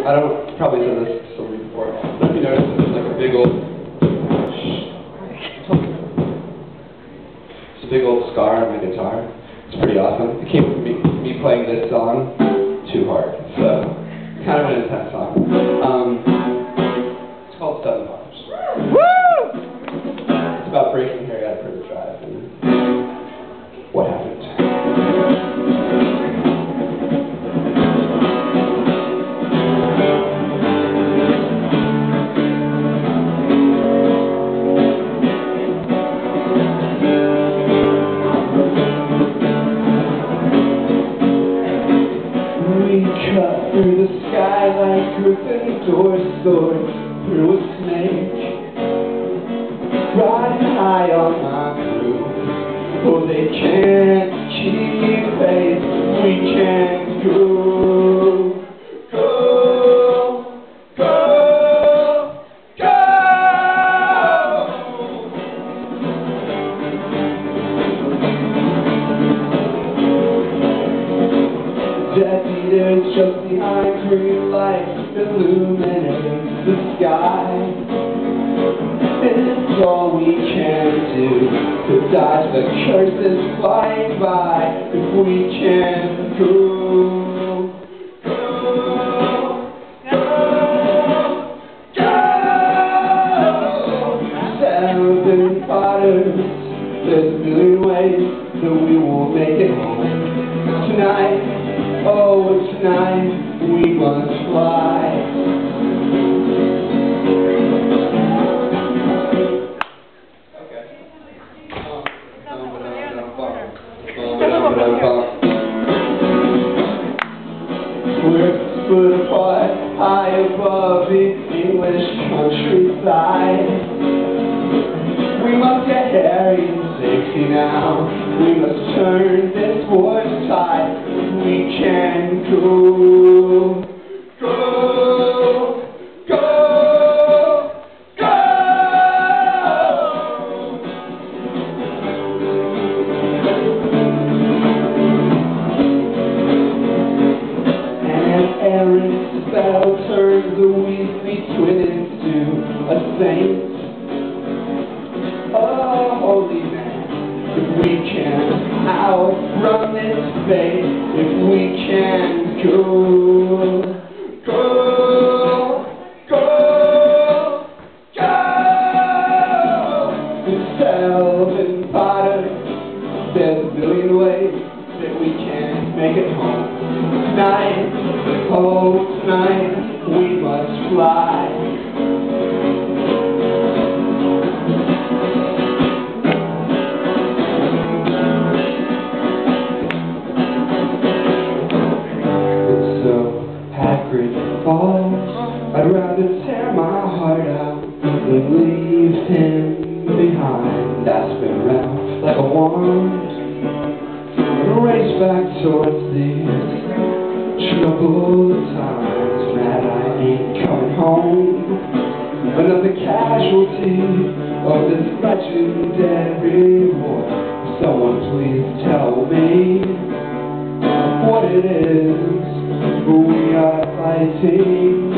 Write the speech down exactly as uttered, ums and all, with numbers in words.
I don't probably said this to somebody before, but if you notice, it's like a big old, it's a big old scar on my guitar. It's pretty awesome. It came from me, me playing this song too hard, so kind of an intense song. Um, it's called Seven Bars. Woo! It's about breaking Harry out of Prison Drive and what happened. Cut through the sky like Gryffindor's sword through a snake, riding high on my crew. Oh, they can't keep pace. We can't go, go, go, go. Death Eaters just behind green lights illuminate the sky. It's all we can do to dodge the curses flying by. If we can go, go, go, go. Seven Potters, there's a million ways that we will make it home tonight. Oh, tonight we must fly. Okay. We're split apart, high above the English countryside. We must get Harry in safety now. We must turn this war's tide. We can go, go, go, go. An errant spell turns the weekly twin into a saint. Oh, holy man. If we can outrun this fate, if we can go, go, go, go. The Seven Potters, there's a million ways that we can make it home. Tonight, oh tonight, we must fly. I'd rather tear my heart out than leave him behind. I spin around like a wand and race back towards these troubled times. Mad I ain't coming home, another casualty of this legendary war. Someone please tell me what it is we are fighting